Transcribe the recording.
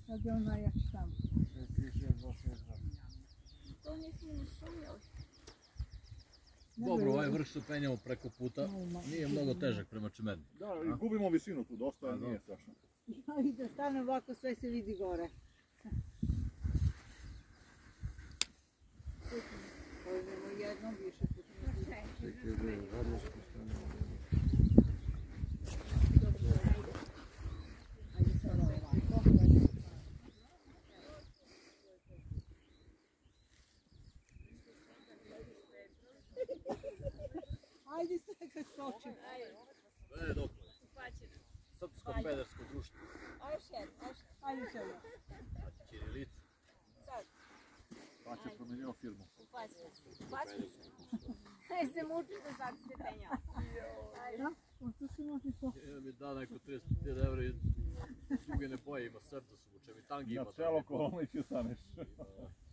Sad je ona jak tam. To nismo ni sumnjali. Dobro, ovaj vrh što penjamo preko puta nije mnogo težak prema Čemerni. Da, i gubimo visinu tu, dosta nije strašno. Ja vidim, stane ovako, sve se vidi gore. Pojmemo jednom više puta. Ajde sad ovako. Ajde sve kad skočim. Sve je dok. Srpsko-pedersko društvo. Ajde sve. Ćirilica. Pače promijenio firmu. Kaj se mučiš da sad se penja? Da? Tu se može to. Jedan mi da neko 35 evra i druge ne boje, ima srce su muče, mi tangi ima. Na celo koloniću staneš.